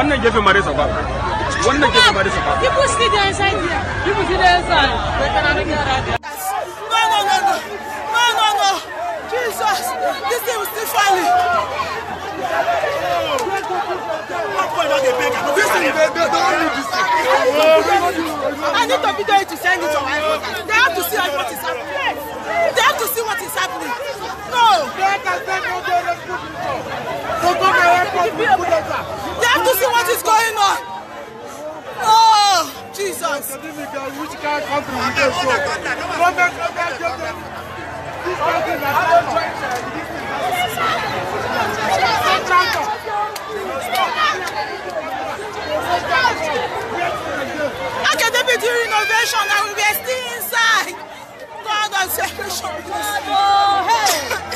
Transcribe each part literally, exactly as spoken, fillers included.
One night give you marriage about. One night give you marriage about. People see the inside here. People see the inside. They cannot get out there. No, no, no, no. No, no, no. Jesus. This thing was still falling. This thing, they don't need this thing. I need to video it to send it to my phone. They have to see what is happening. They have to see what is happening. No. They have to see what is going on. Oh, Jesus. Which can't come to this show. Academic renovation and we are still inside. God of separation. Oh, hey.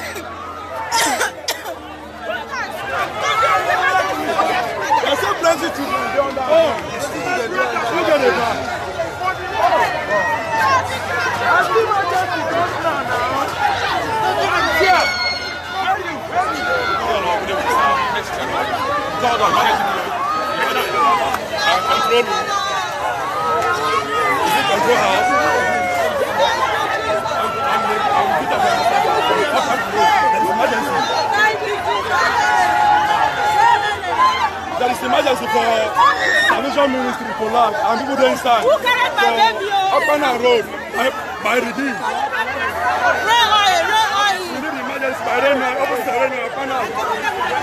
There's so plenty to do. Oh, look at it now. Control house. There is emergency for Salvation Ministry for land and people there inside. Who carried my baby? Up and down road by, by Redeem. Rain oil, rain oil. We need emergency by rain, opposite rain, up and down.